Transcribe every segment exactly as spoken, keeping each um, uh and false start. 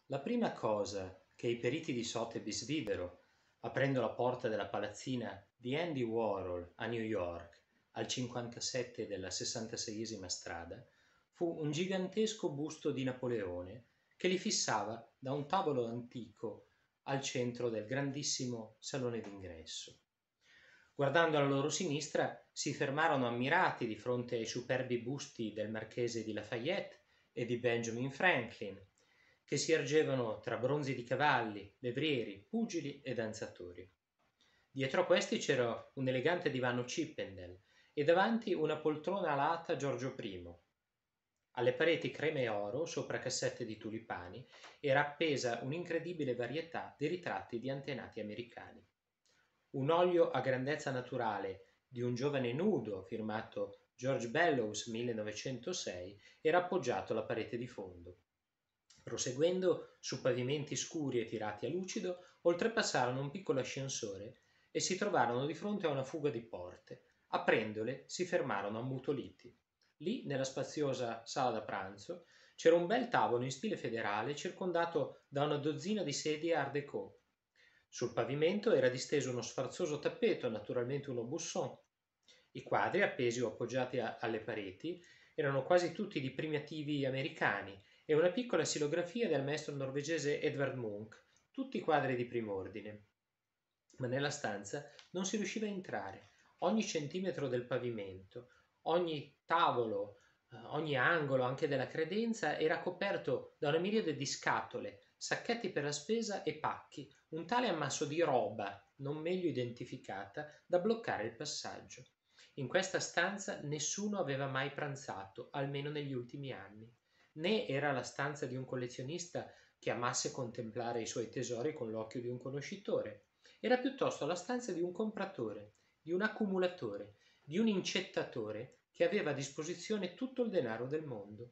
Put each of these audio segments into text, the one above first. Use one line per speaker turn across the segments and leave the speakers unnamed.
La prima cosa che i periti di Sotheby's videro, aprendo la porta della palazzina di Andy Warhol a New York, al cinquantasette della sessantaseiesima strada, fu un gigantesco busto di Napoleone che li fissava da un tavolo antico al centro del grandissimo salone d'ingresso. Guardando alla loro sinistra, si fermarono ammirati di fronte ai superbi busti del marchese di Lafayette e di Benjamin Franklin, che si ergevano tra bronzi di cavalli, levrieri, pugili e danzatori. Dietro a questi c'era un elegante divano Chippendale e davanti una poltrona alata Giorgio primo. Alle pareti crema e oro, sopra cassette di tulipani, era appesa un'incredibile varietà di ritratti di antenati americani. Un olio a grandezza naturale di un giovane nudo firmato George Bellows millenovecentosei era appoggiato alla parete di fondo. Proseguendo su pavimenti scuri e tirati a lucido, oltrepassarono un piccolo ascensore e si trovarono di fronte a una fuga di porte. Aprendole si fermarono ammutoliti. Lì, nella spaziosa sala da pranzo, c'era un bel tavolo in stile federale circondato da una dozzina di sedie art déco. Sul pavimento era disteso uno sfarzoso tappeto, naturalmente un aubusson. I quadri, appesi o appoggiati a, alle pareti, erano quasi tutti di primitivi americani e una piccola xilografia del maestro norvegese Edvard Munch, tutti quadri di prim'ordine. Ma nella stanza non si riusciva a entrare. Ogni centimetro del pavimento, ogni tavolo, ogni angolo anche della credenza era coperto da una miriade di scatole, sacchetti per la spesa e pacchi, un tale ammasso di roba, non meglio identificata, da bloccare il passaggio. In questa stanza nessuno aveva mai pranzato, almeno negli ultimi anni. Né era la stanza di un collezionista che amasse contemplare i suoi tesori con l'occhio di un conoscitore. Era piuttosto la stanza di un compratore, di un accumulatore, di un incettatore che aveva a disposizione tutto il denaro del mondo.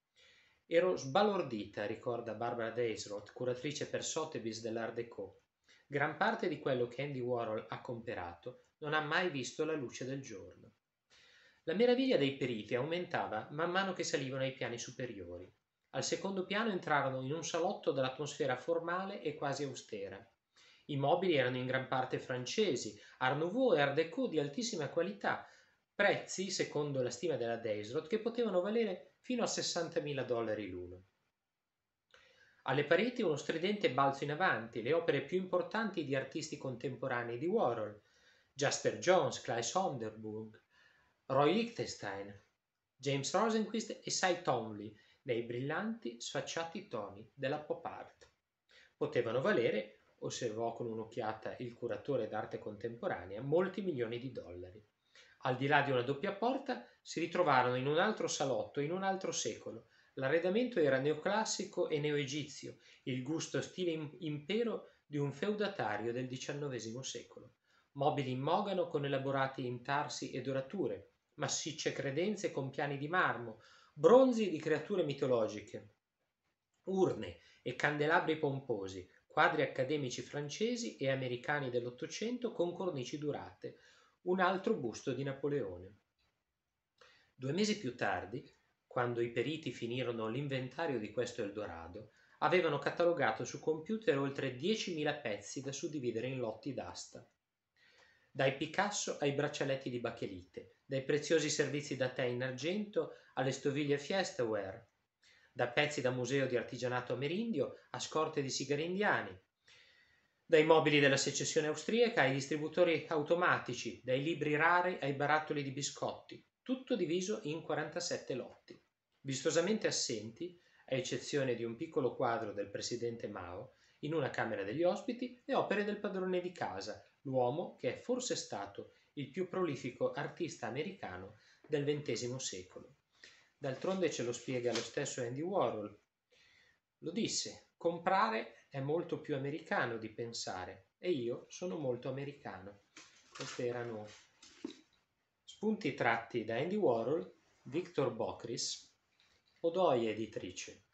Ero sbalordita, ricorda Barbara Daisroth, curatrice per Sotheby's dell'Art Déco. Gran parte di quello che Andy Warhol ha comperato non ha mai visto la luce del giorno. La meraviglia dei periti aumentava man mano che salivano ai piani superiori. Al secondo piano entrarono in un salotto dall'atmosfera formale e quasi austera. I mobili erano in gran parte francesi, Art Nouveau e Art Déco di altissima qualità, prezzi, secondo la stima della Daisroth, che potevano valere fino a sessantamila dollari l'uno. Alle pareti uno stridente balzo in avanti, le opere più importanti di artisti contemporanei di Warhol, Jasper Johns, Claes Sonderburg, Roy Lichtenstein, James Rosenquist e Cy Twombly, nei brillanti, sfacciati toni della pop art. Potevano valere, osservò con un'occhiata il curatore d'arte contemporanea, molti milioni di dollari. Al di là di una doppia porta si ritrovarono in un altro salotto, in un altro secolo. L'arredamento era neoclassico e neoegizio, il gusto stile impero di un feudatario del diciannovesimo secolo. Mobili in mogano con elaborati intarsi e dorature, massicce credenze con piani di marmo, bronzi di creature mitologiche, urne e candelabri pomposi, quadri accademici francesi e americani dell'Ottocento con cornici durate, un altro busto di Napoleone. Due mesi più tardi, quando i periti finirono l'inventario di questo Eldorado, avevano catalogato su computer oltre diecimila pezzi da suddividere in lotti d'asta. Dai Picasso ai braccialetti di bachelite, dai preziosi servizi da tè in argento alle stoviglie Fiestaware, da pezzi da museo di artigianato amerindio a scorte di sigari indiani, dai mobili della secessione austriaca ai distributori automatici, dai libri rari ai barattoli di biscotti, tutto diviso in quarantasette lotti. Vistosamente assenti, a eccezione di un piccolo quadro del presidente Mao, in una camera degli ospiti, le opere del padrone di casa, l'uomo che è forse stato il più prolifico artista americano del ventesimo secolo. D'altronde ce lo spiega lo stesso Andy Warhol. Lo disse, comprare è molto più americano di pensare e io sono molto americano. Questi erano spunti tratti da Andy Warhol, Victor Bockris, Odoia Editrice.